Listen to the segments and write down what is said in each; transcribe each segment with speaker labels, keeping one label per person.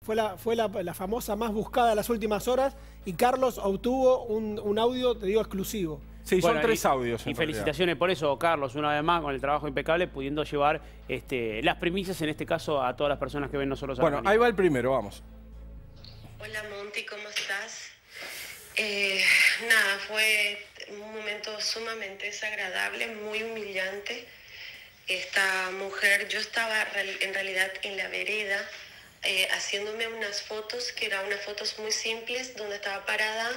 Speaker 1: Fue la famosa más buscada las últimas horas y Carlos obtuvo un audio, te digo, exclusivo.
Speaker 2: Sí,
Speaker 3: Bueno,
Speaker 2: son 3 audios.
Speaker 3: Y felicitaciones por eso, Carlos, una vez más, con el trabajo impecable, pudiendo llevar las primicias, en este caso, a todas las personas que ven nosotros.
Speaker 2: Bueno, ahí va el primero, vamos.
Speaker 4: Hola Monty, ¿cómo estás? Nada, fue un momento sumamente desagradable, muy humillante. Esta mujer, yo estaba en realidad en la vereda haciéndome unas fotos, que eran unas fotos muy simples, donde estaba parada.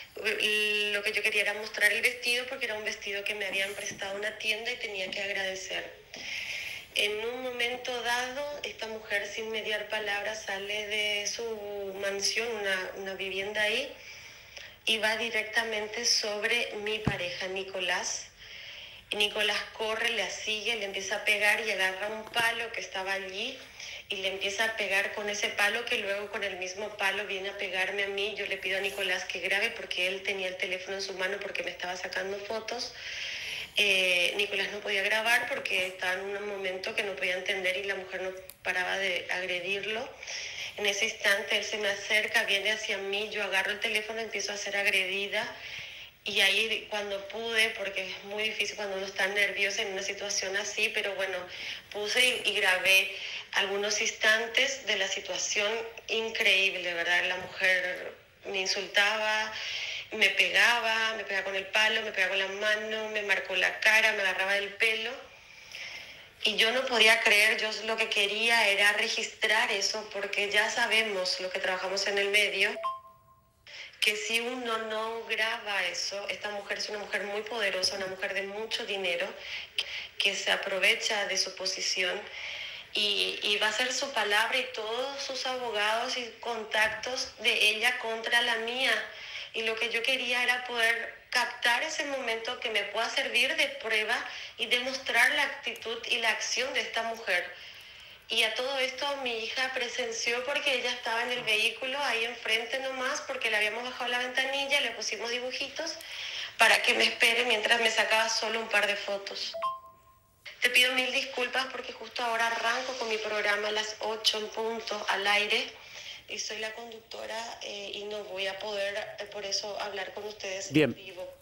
Speaker 4: Lo que yo quería era mostrar el vestido, porque era un vestido que me habían prestado una tienda y tenía que agradecer. En un momento dado, esta mujer, sin mediar palabras, sale de su mansión, una vivienda ahí, y va directamente sobre mi pareja, Nicolás. Y Nicolás corre, la sigue, le empieza a pegar y agarra un palo que estaba allí y le empieza a pegar con ese palo, que luego con el mismo palo viene a pegarme a mí. Yo le pido a Nicolás que grabe porque él tenía el teléfono en su mano porque me estaba sacando fotos. Nicolás no podía grabar porque estaba en un momento que no podía entender y la mujer no paraba de agredirlo. En ese instante él se me acerca, viene hacia mí, yo agarro el teléfono, empiezo a ser agredida. Y ahí cuando pude, porque es muy difícil cuando uno está nervioso en una situación así, pero bueno, puse y grabé algunos instantes de la situación increíble, ¿verdad? La mujer me insultaba, me pegaba con el palo, me pegaba con la mano, me marcó la cara, me agarraba del pelo. Y yo no podía creer, yo lo que quería era registrar eso, porque ya sabemos, los que trabajamos en el medio, que si uno no graba eso, esta mujer es una mujer muy poderosa, una mujer de mucho dinero, que se aprovecha de su posición y va a ser su palabra y todos sus abogados y contactos de ella contra la mía. Y lo que yo quería era poder captar ese momento que me pueda servir de prueba y demostrar la actitud y la acción de esta mujer. Y a todo esto mi hija presenció porque ella estaba en el vehículo ahí enfrente nomás, porque le habíamos bajado la ventanilla, le pusimos dibujitos para que me espere mientras me sacaba solo un par de fotos. Te pido mil disculpas porque justo ahora arranco con mi programa a las 8 en punto al aire y soy la conductora y no voy a poder por eso hablar con ustedes en vivo.